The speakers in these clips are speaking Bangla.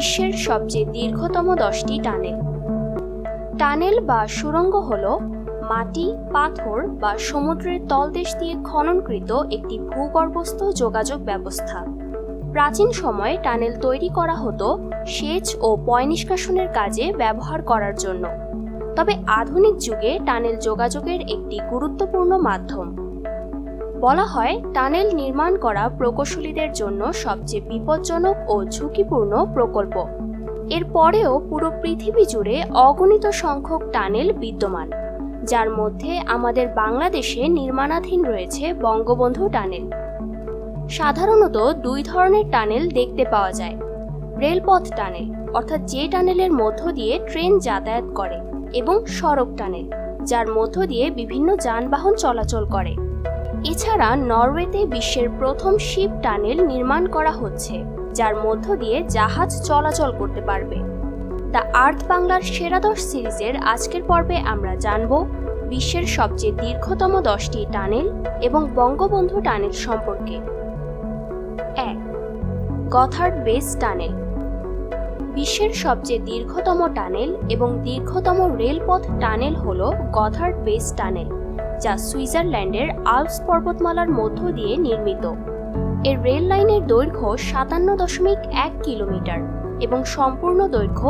বিশ্বের সবচেয়ে দীর্ঘতম 10টি টানেল। টানেল বা সুড়ঙ্গ হল মাটি, পাথর বা সমুদ্রের তলদেশ দিয়ে খননকৃত একটি ভূগর্ভস্থ যোগাযোগ ব্যবস্থা। প্রাচীন সময়ে টানেল তৈরি করা হতো সেচ ও পয় নিষ্কাশনের কাজে ব্যবহার করার জন্য। তবে আধুনিক যুগে টানেল যোগাযোগের একটি গুরুত্বপূর্ণ মাধ্যম। বলা হয় টানেল নির্মাণ করা প্রকৌশলীদের জন্য সবচেয়ে বিপজ্জনক ও ঝুঁকিপূর্ণ প্রকল্প। এরপরেও পুরো পৃথিবী জুড়ে অগণিত সংখ্যক টানেল বিদ্যমান, যার মধ্যে আমাদের বাংলাদেশে নির্মাণাধীন রয়েছে বঙ্গবন্ধু টানেল। সাধারণত দুই ধরনের টানেল দেখতে পাওয়া যায়। রেলপথ টানেল, অর্থাৎ যে টানেলের মধ্য দিয়ে ট্রেন যাতায়াত করে, এবং সড়ক টানেল, যার মধ্য দিয়ে বিভিন্ন যানবাহন চলাচল করে। এছাড়া নরওয়েতে বিশ্বের প্রথম শিপ টানেল নির্মাণ করা হচ্ছে, যার মধ্য দিয়ে জাহাজ চলাচল করতে পারবে। দ্য আর্থ বাংলার সেরা 10 সিরিজের আজকের পর্বে আমরা জানব বিশ্বের সবচেয়ে দীর্ঘতম 10টি টানেল এবং বঙ্গবন্ধু টানেল সম্পর্কে। 1. Gotthard base tunnel. বিশ্বের সবচেয়ে দীর্ঘতম টানেল এবং দীর্ঘতম রেলপথ টানেল হল গথার্ড বেস টানেল, যা সুইজারল্যান্ডের আল্পস পর্বতমালার মধ্য দিয়ে নির্মিত। এর রেল লাইনের দৈর্ঘ্য 57.1 কিলোমিটার এবং সম্পূর্ণ দৈর্ঘ্য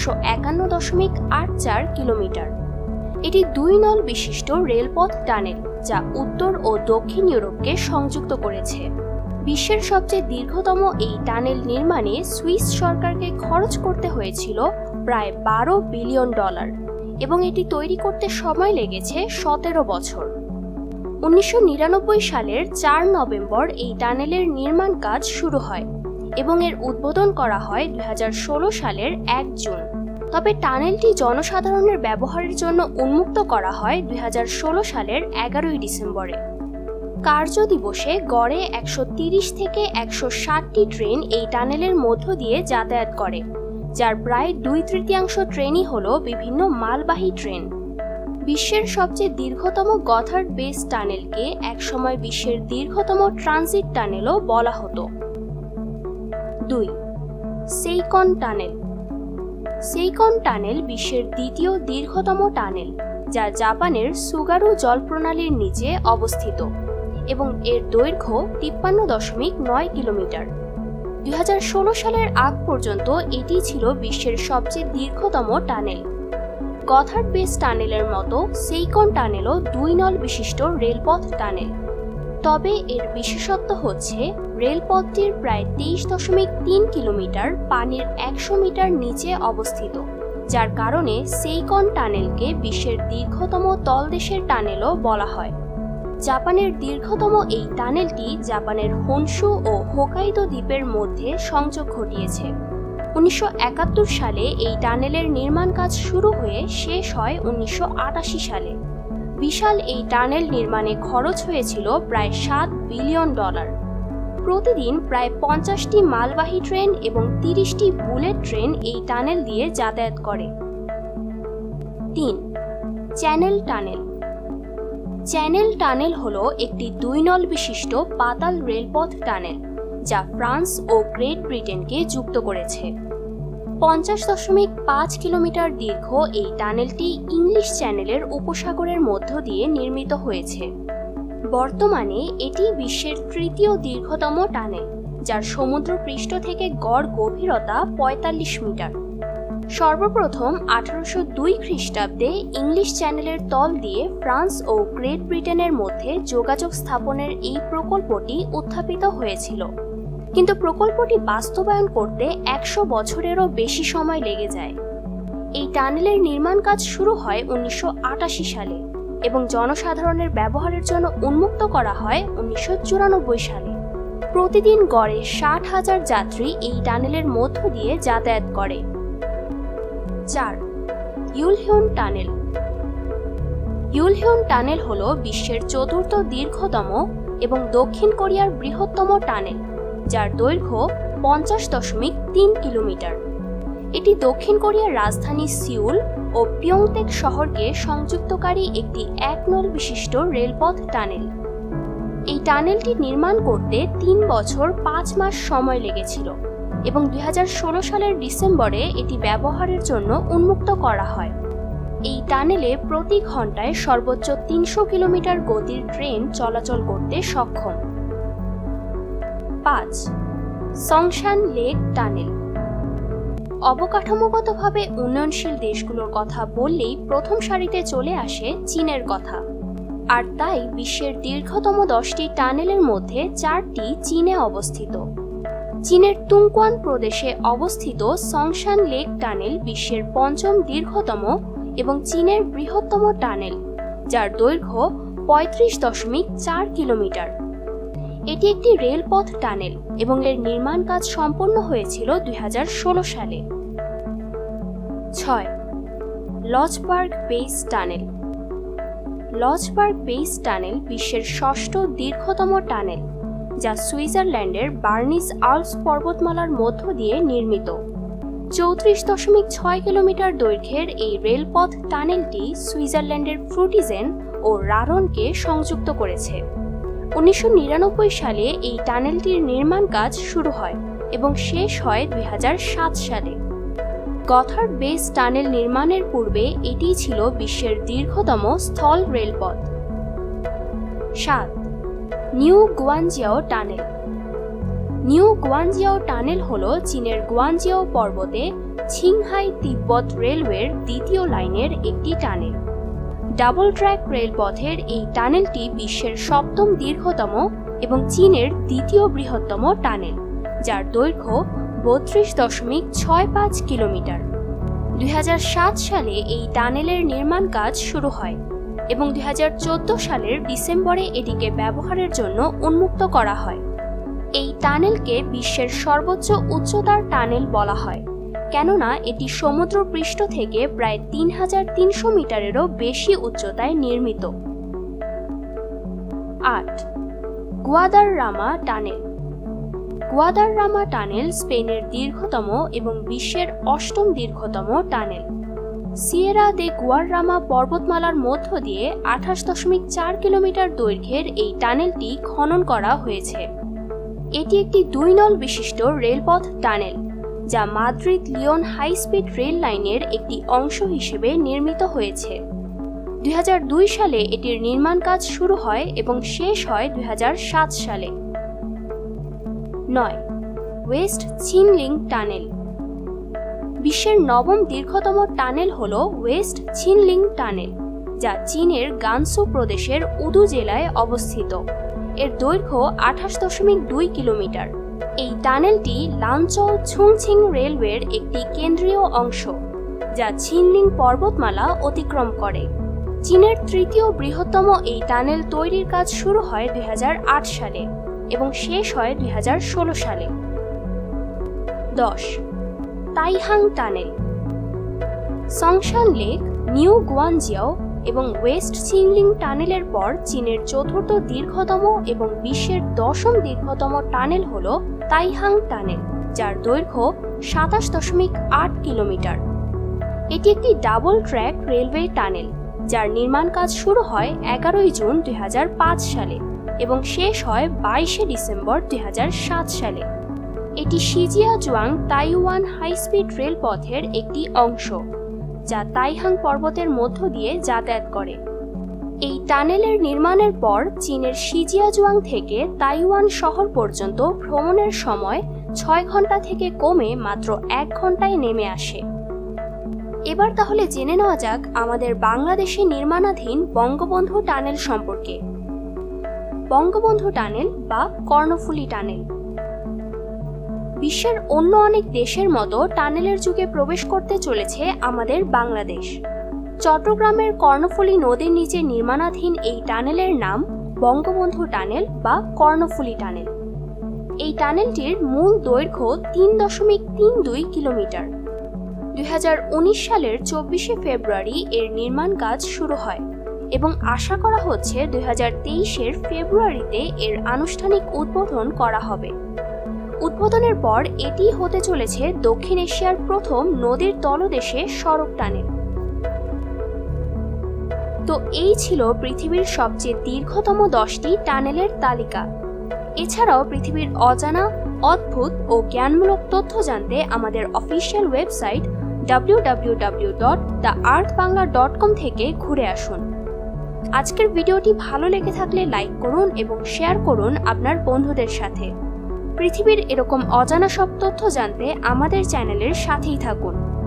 151.84 কিলোমিটার। এটি 2 নল বিশিষ্ট রেলপথ টানেল, যা উত্তর ও দক্ষিণ ইউরোপকে সংযুক্ত করেছে। বিশ্বের সবচেয়ে দীর্ঘতম এই টানেল নির্মাণে সুইস সরকারকে খরচ করতে হয়েছিল প্রায় $12 বিলিয়ন এবং এটি তৈরি করতে সময় লেগেছে 17 বছর। 1999 সালের 4 নভেম্বর এই টানেলের নির্মাণ কাজ শুরু হয় এবং এর উদ্বোধন করা হয় 2016 সালের 1 জুন। তবে টানেলটি জনসাধারণের ব্যবহারের জন্য উন্মুক্ত করা হয় 2016 সালের 11 ডিসেম্বরে। কার্য দিবসে গড়ে 130 থেকে 160টি ট্রেন এই টানেলের মধ্য দিয়ে যাতায়াত করে, যার প্রায় 2/3 ট্রেনই হল বিভিন্ন মালবাহী ট্রেন। বিশ্বের সবচেয়ে দীর্ঘতম গথার্ড বেস টানেলকে একসময় বিশ্বের দীর্ঘতম ট্রানজিট টানেলও বলা হতো। 2. সেইকন টানেল। সেইকন টানেল বিশ্বের দ্বিতীয় দীর্ঘতম টানেল, যা জাপানের সুগারু জলপ্রণালীর নিচে অবস্থিত এবং এর দৈর্ঘ্য 53.9 কিলোমিটার। 2016 সালের আগ পর্যন্ত এটি ছিল বিশ্বের সবচেয়ে দীর্ঘতম টানেল। গথার্ড বেস টানেলের মতো সেইকন টানেলও 2 নল বিশিষ্ট রেলপথ টানেল। তবে এর বিশেষত্ব হচ্ছে রেলপথটির প্রায় 23.3 কিলোমিটার পানির 100 মিটার নিচে অবস্থিত, যার কারণে সেইকন টানেলকে বিশ্বের দীর্ঘতম তলদেশের টানেলও বলা হয়। জাপানের দীর্ঘতম এই টানেলটি জাপানের হনশু ও হোকাইদো দ্বীপের মধ্যে সংযোগ ঘটিয়েছে। 1971 সালে এই টানেলের নির্মাণ কাজ শুরু হয়ে শেষ হয় 1988 সালে। বিশাল এই টানেল নির্মাণে খরচ হয়েছিল প্রায় $7 বিলিয়ন। প্রতিদিন প্রায় 50টি মালবাহী ট্রেন এবং 30টি বুলেট ট্রেন এই টানেল দিয়ে যাতায়াত করে। 3. Channel tunnel. চ্যানেল টানেল হল একটি 2 নল বিশিষ্ট পাতাল রেলপথ টানেল, যা ফ্রান্স ও গ্রেট ব্রিটেনকে যুক্ত করেছে। 50.5 কিলোমিটার দীর্ঘ এই টানেলটি ইংলিশ চ্যানেলের উপসাগরের মধ্য দিয়ে নির্মিত হয়েছে। বর্তমানে এটি বিশ্বের তৃতীয় দীর্ঘতম টানেল, যার সমুদ্রপৃষ্ঠ থেকে গড় গভীরতা 45 মিটার। সর্বপ্রথম 1802 খ্রিস্টাব্দে ইংলিশ চ্যানেলের তল দিয়ে ফ্রান্স ও গ্রেট ব্রিটেনের মধ্যে যোগাযোগ স্থাপনের এই প্রকল্পটি উত্থাপিত হয়েছিল, কিন্তু প্রকল্পটি বাস্তবায়ন করতে 100 বছরেরও বেশি সময় লেগে যায়। এই টানেলের নির্মাণ কাজ শুরু হয় 1988 সালে এবং জনসাধারণের ব্যবহারের জন্য উন্মুক্ত করা হয় 1994 সালে। প্রতিদিন গড়ে 60,000 যাত্রী এই টানেলের মধ্য দিয়ে যাতায়াত করে। 4. ইউলহিউন টানেল। ইউলহিউন টানেল হল বিশ্বের চতুর্থ দীর্ঘতম এবং দক্ষিণ কোরিয়ার বৃহত্তম টানেল, যার দৈর্ঘ্য 50.3 কিলোমিটার। এটি দক্ষিণ কোরিয়ার রাজধানী সিউল ও পিয়ংতেক শহরকে সংযুক্তকারী একটি 1 নল বিশিষ্ট রেলপথ টানেল। এই টানেলটি নির্মাণ করতে 3 বছর 5 মাস সময় লেগেছিল। এবং 2016 সালের ডিসেম্বরে এটি ব্যবহারের জন্য উন্মুক্ত করা হয়। এই টানেলে প্রতি ঘন্টায় সর্বোচ্চ 300 কিলোমিটার গতির ট্রেন চলাচল করতে সক্ষম। 5. সংশান লেক টানেল। অবকাঠামোগতভাবে উন্নয়নশীল দেশগুলোর কথা বললেই প্রথম সারিতে চলে আসে চীনের কথা, আর তাই বিশ্বের দীর্ঘতম 10টি টানেলের মধ্যে 4টি চীনে অবস্থিত। চীনের তুংকুয়ান প্রদেশে অবস্থিত সংশান লেক টানেল বিশ্বের 5ম দীর্ঘতম এবং চীনের বৃহত্তম টানেল, যার দৈর্ঘ্য 35.4 কিলোমিটার। এটি একটি রেলপথ টানেল এবং এর নির্মাণ কাজ সম্পন্ন হয়েছিল 2016 সালে। 6. Lotschberg base tunnel. Lotschberg base tunnel বিশ্বের 6ষ্ঠ দীর্ঘতম টানেল, যা সুইজারল্যান্ডের বার্নিস আল্পস পর্বতমালার মধ্য দিয়ে নির্মিত। 34.6 কিলোমিটার দৈর্ঘ্যের এই রেলপথ টানেলটি সুইজারল্যান্ডের ফ্রুটিজেন ও রারনকে সংযুক্ত করেছে। 1999 সালে এই টানেলটির নির্মাণ কাজ শুরু হয় এবং শেষ হয় 2007 সালে। গথার্ড বেস টানেল নির্মাণের পূর্বে এটি ছিল বিশ্বের দীর্ঘতম স্থল রেলপথ। 7. New Guanjiao tunnel. New Guanjiao tunnel হল চীনের গুয়ানজিয়াও পর্বতে ছিংহাই তিব্বত রেলওয়ের দ্বিতীয় লাইনের একটি টানেল। ডাবল ট্র্যাক রেলপথের এই টানেলটি বিশ্বের 7ম দীর্ঘতম এবং চীনের দ্বিতীয় বৃহত্তম টানেল, যার দৈর্ঘ্য 32.65 কিলোমিটার। 2007 সালে এই টানেলের নির্মাণ কাজ শুরু হয় এবং 2014 সালের ডিসেম্বরে এটিকে ব্যবহারের জন্য উন্মুক্ত করা হয়। এই টানেলকে বিশ্বের সর্বোচ্চ উচ্চতার টানেল বলা হয়, কেননা এটি সমুদ্রপৃষ্ঠ থেকে প্রায় 3300 মিটারেরও বেশি উচ্চতায় নির্মিত। 8. গুয়াদাররামা টানেল। গুয়াদাররামা টানেল স্পেনের দীর্ঘতম এবং বিশ্বের 8ম দীর্ঘতম টানেল। সিয়েরা দে গুয়াররামা পর্বতমালার মধ্য দিয়ে 28.4 কিলোমিটার দৈর্ঘ্যের এই টানেলটি খনন করা হয়েছে। এটি একটি 2 নল বিশিষ্ট রেলপথ টানেল, যা Madrid Leon high speed rail লাইনের একটি অংশ হিসেবে নির্মিত হয়েছে। 2002 সালে এটির নির্মাণ কাজ শুরু হয় এবং শেষ হয় 2007 সালে। 9. West Qinling tunnel. বিশ্বের 9ম দীর্ঘতম টানেল হল ওয়েস্ট ছিনলিং টানেল, যা চীনের গানসু প্রদেশের উদু জেলায় অবস্থিত। এর দৈর্ঘ্য 28.2 কিলোমিটার। এই টানেলটি লানচৌ ছুংছিং রেলওয়ের একটি কেন্দ্রীয় অংশ, যা ছিনলিং পর্বতমালা অতিক্রম করে। চীনের 3য় বৃহত্তম এই টানেল তৈরির কাজ শুরু হয় 2008 সালে এবং শেষ হয় 2016 সালে। 10. Taihang tunnel. Songshan lake, New Guanjiao এবং ওয়েস্ট ছিনলিং টানেলের পর চীনের 4র্থ দীর্ঘতম এবং বিশ্বের 10ম দীর্ঘতম টানেল হল তাইহাং টানেল, যার দৈর্ঘ্য 27.8 কিলোমিটার। এটি একটি ডাবল ট্র্যাক রেলওয়ে টানেল, যার নির্মাণ কাজ শুরু হয় 11 জুন 2005 সালে এবং শেষ হয় 22 ডিসেম্বর 2007 সালে। এটি শিজিয়াজুয়াং তাইওয়ান হাই স্পিড রেলপথের একটি অংশ, যা তাইহাং পর্বতের মধ্য দিয়ে যাতায়াত করে। এই টানেলের নির্মাণের পর চীনের শিজিয়াজুয়াং থেকে তাইওয়ান শহর পর্যন্ত ভ্রমণের সময় 6 ঘন্টা থেকে কমে মাত্র 1 ঘন্টায় নেমে আসে। এবার তাহলে জেনে নেওয়া যাক আমাদের বাংলাদেশে নির্মাণাধীন বঙ্গবন্ধু টানেল সম্পর্কে। বঙ্গবন্ধু টানেল বা কর্ণফুলী টানেল। বিশ্বের অন্য অনেক দেশের মতো টানেলের যুগে প্রবেশ করতে চলেছে আমাদের বাংলাদেশ। চট্টগ্রামের কর্ণফুলী নদীর নিচে নির্মাণাধীন এই টানেলের নাম বঙ্গবন্ধু টানেল বা কর্ণফুলী টানেল। এই টানেলটির মূল দৈর্ঘ্য 3.32 কিলোমিটার। 2019 সালের 24 ফেব্রুয়ারি এর নির্মাণ কাজ শুরু হয় এবং আশা করা হচ্ছে 2023 ফেব্রুয়ারিতে এর আনুষ্ঠানিক উদ্বোধন করা হবে। উদ্বোধনের পর এটি হতে চলেছে দক্ষিণ এশিয়ার প্রথম নদীর তলদেশে সড়ক টানেল। তো এই ছিল পৃথিবীর সবচেয়ে দীর্ঘতম 10টি টানেলের তালিকা। এছাড়াও পৃথিবীর অজানা অদ্ভুত ও জ্ঞানমূলক তথ্য জানতে আমাদের অফিসিয়াল ওয়েবসাইট www.theearthbanglar.com থেকে ঘুরে আসুন। আজকের ভিডিওটি ভালো লেগে থাকলে লাইক করুন এবং শেয়ার করুন আপনার বন্ধুদের সাথে। পৃথিবীর এরকম অজানা সব তথ্য জানতে আমাদের চ্যানেলের সাথেই থাকুন।